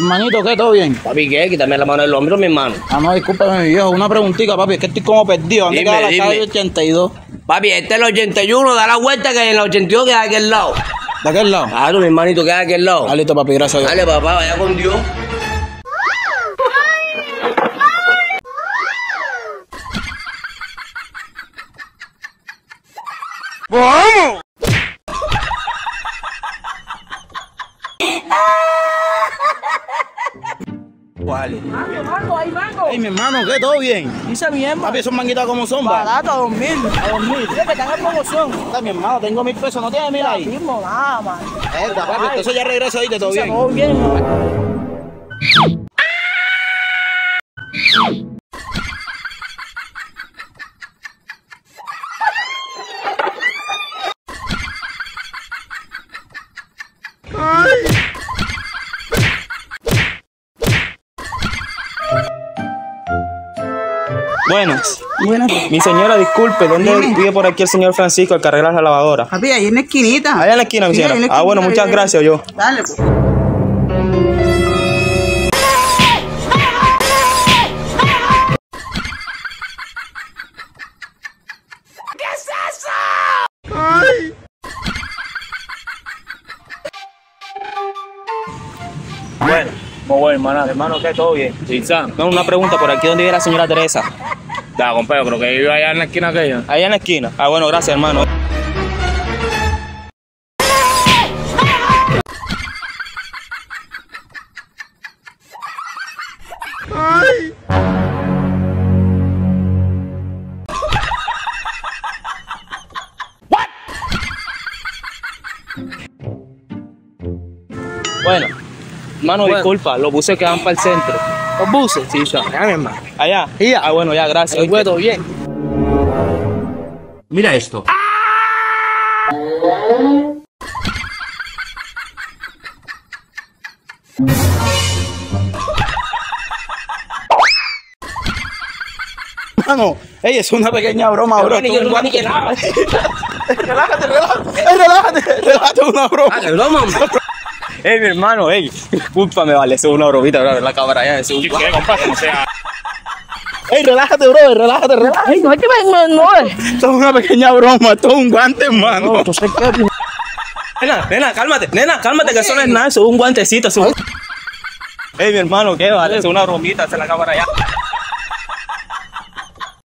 Hermanito, ¿qué? ¿Todo bien? Papi, ¿qué? Quítame la mano del hombro, mi hermano. Ah, no, discúlpame, mi viejo. Una preguntita, papi. Es que estoy como perdido. ¿Dónde queda la calle 82? Papi, este es el 81. Da la vuelta que en el 82 queda de aquel lado. ¿De aquel lado? Claro, mi hermanito, queda de aquel lado. Ah, listo, papi. Gracias a Dios. Dale, papá, vaya con Dios. ¡Vamos! ¿Cuál? Mango, hay mango. Ey, mi hermano, ¿qué? ¿Todo bien? Dice bien, Papi, esos manguitas como son, va. barato, a 2000. A 2000. Dice que están en promoción. Está, mi hermano, tengo 1000 pesos. ¿No tienes 1000 ahí? Mismo, nada, man. Papi, entonces ya regreso ahí, ¿todo bien? Todo bien, man. Buenas. Buenas. Mi señora, disculpe, ¿dónde vive por aquí el señor Francisco, el que arregla la lavadora? Papi, ahí en la esquinita. Allá en la esquina, mi Sí, señora. ahí en la Ah, bueno, esquinita, muchas gracias, yo. Dale, pues. Bueno, muy bueno, hermano. Hermano, ¿qué? ¿Todo bien? Sí, Sam. No, una pregunta, ¿por aquí dónde vive la señora Teresa? Ya, compadre, pero que vive allá en la esquina aquella. Allá en la esquina. Ah, bueno, gracias, hermano. Bueno, hermano, disculpa, los buses que van para el centro. Los buses. Sí, ya. Ya, mi hermano. Allá. Ya. Ah, bueno, ya, gracias. El huevo, bien. Mira esto. Hermano, ey, es una pequeña broma, bro. Relájate, relájate, una broma. Ah, qué broma, hombre. Ey, mi hermano, ey, discúlpame, vale, eso es una bromita, bro, la cámara allá, eso es un... ¿Qué, compadre? O sea, Ey, relájate, bro, relájate. Ay, no, es que no es. Esto es una pequeña broma, esto es un guante, hermano. Entonces, ¿qué? Nena, cálmate, que eso no es nada, eso es un guantecito, eso es un... Ey, mi hermano, ¿qué vale? Eso es una bromita, esa es la cámara allá.